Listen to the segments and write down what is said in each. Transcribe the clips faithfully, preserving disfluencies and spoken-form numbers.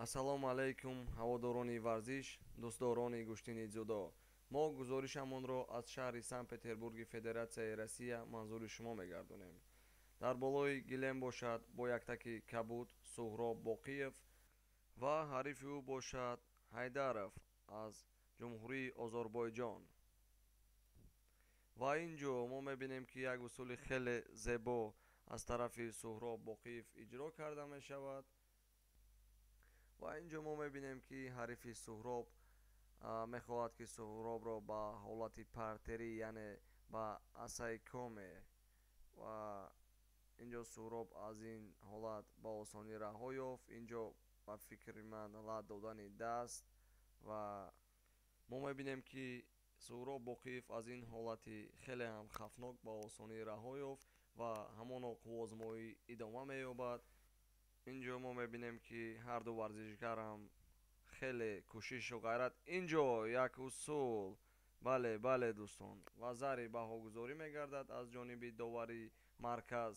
Ассалому алайкум, ҳаводорони варзиш, дӯстдорони гӯштини ҷудо. Мо гузоришамонро аз шаҳри Санкт-Петербурги Федератсияи Россия манзури шумо мегардонем. Дар болои гилем бошад бо яктаки кабуд Суҳроб Боқиев ва ҳарифи ӯ бошад Ҳайдаров аз Ҷумҳурии Озарбойҷон. Ва ин ҷо мо мебинем ки як усули хеле зебо аз тарафи Суҳроб Боқиев иҷро карда мешавад. ва ин ҷо мо мебинем ки ҳарифи Суҳроб мехоҳад ки Суҳробро ба ҳолати партерӣ, яъне ба асаи коме, ва ин ҷо Суҳроб аз ин ҳолат ба осонӣ раҳо ёфт. ин ҷо ба фикри ман лад додани даст ва мо мебинем ки Суҳроб Боқиев аз ин ҳолати хеле ҳам хафнок ба осонӣ раҳо ёфт ва ҳамон қувозмоӣ идома меёбад. ин ҷо мо мебинем ки ҳарду варзишгарам хеле кӯшишу ғайрат. ин ҷо як усул, бале бале дӯстон, ва зари баҳогузорӣ мегардад аз ҷониби довари марказ.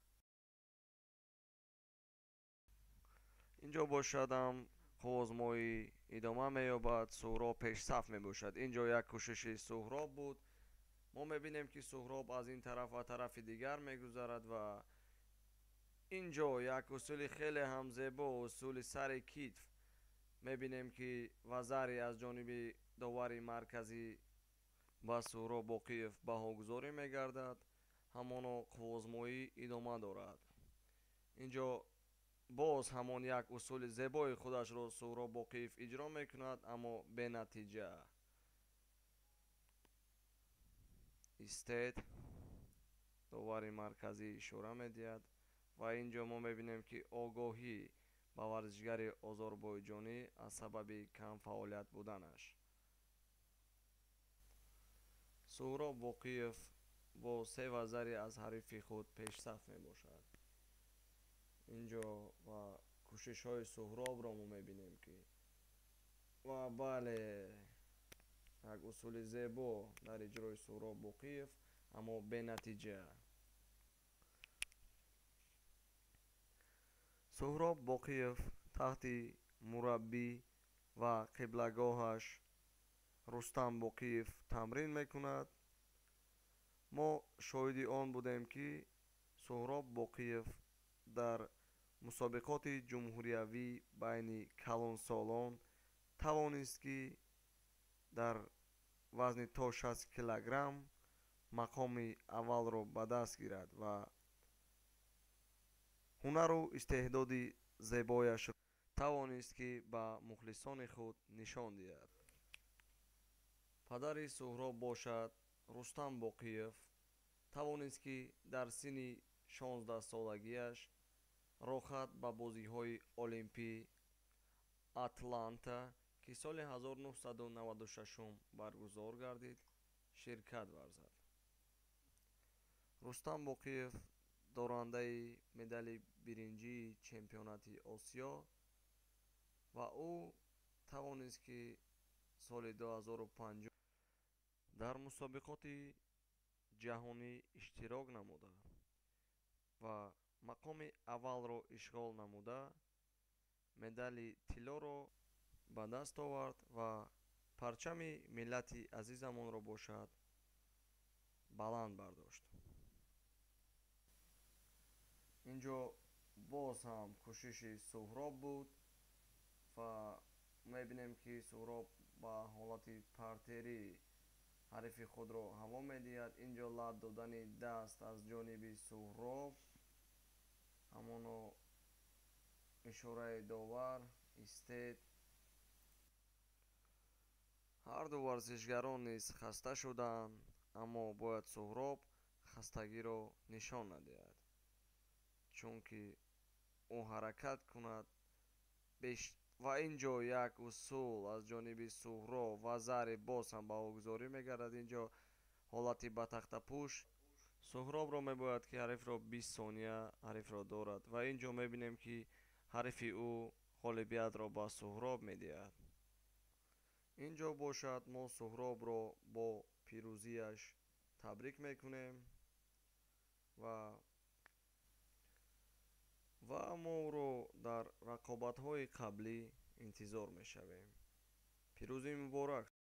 ин ҷо бошадам қувозмоӣ идома меёбад, Суҳроб пешсаф мебошад. ин ҷо як кӯшиши Суҳроб буд. мо мебинем ки Суҳроб аз ин тараф ва тарафи дигар мегузарад ва ин ҷо як усули хеле ҳам зебо, усули сари китф мебинем ки вазари аз ҷониби довари марказӣ ба Суҳроб Боқиев баҳогузорӣ мегардад. ҳамоно қувозмоӣ идома дорад. ин ҷо боз ҳамон як усули зебои худашро Суҳроб Боқиев иҷро мекунад, аммо бенатиҷа. истед довари марказӣ ишора медиҳад ва ин ҷо мо мебинем ки огоҳӣ ба варзишгари озарбойҷонӣ аз сабаби камфаъолият буданаш. Суҳроб Боқиев бо се вазаре аз ҳарифи худ пешсаф мебошад. ин ҷо ва кӯшишҳои Суҳробро мо мебинем ки ва бале як усули зебо дар иҷрои Суҳроб Боқиев, аммо бенатиҷа. Суҳроб Боқиев таҳти мураббӣ ва қиблагоҳаш Рустам Боқиев тамрин мекунад. мо шоҳиди он будем ки Суҳроб Боқиев дар мусобиқоти ҷумҳуриявӣ байни калонсолон тавонист ки дар вазни то шаст килограмм мақоми аввалро ба даст гирад ва ҳунару истеъдоди зебояшро тавонист ки ба мухлисони худ нишон диҳад. Падари Суҳроб бошад Рустам Боқиев тавонист ки дар синни шонздаҳсолагиаш рохат ба бозиҳои олимпӣ Атланта, ки соли ҳазору нуҳсаду наваду шаш баргузор гардид, ширкат варзад. Рустам Боқиев дорандаи медали биринҷии чемпионати Осиё ва ӯ тавонист ки соли ду ҳазору панҷ дар мусобиқоти ҷаҳонӣ иштирок намуда ва мақоми аввалро ишғол намуда медали тиллоро ба даст овард ва парчами миллати азизамонро бошад баланд бардошт. ин ҷо боз ҳам кӯшиши Суҳроб буд ва мебинем ки Суҳроб ба ҳолати партерӣ ҳарифи худро ҳаво медиҳад. ин ҷо лад додани даст аз ҷониби Суҳроб, ҳамоно ишораи довар, истед. ҳарду варзишгарон низ хаста шуданд, аммо бояд Суҳроб хастагиро нишон надиҳад, чунки ӯ ҳаракат кунад ва ин ҷо як усул аз ҷониби Суҳроб ва зари боз ҳам баҳогузорӣ мегардад. ин ҷо ҳолати ба тахтапӯш. Суҳробро мебояд ки ҳарифро бист сония ҳарифро дорад ва ин ҷо мебинем ки ҳарифи ӯ ғолибиятро ба Суҳроб медиҳад. ин ҷо бошад мо Суҳробро бо пирӯзияш табрик мекунем ва ва мо ӯро дар рақобатҳои қаблӣ интизор мешавем. пирӯзӣ муборак!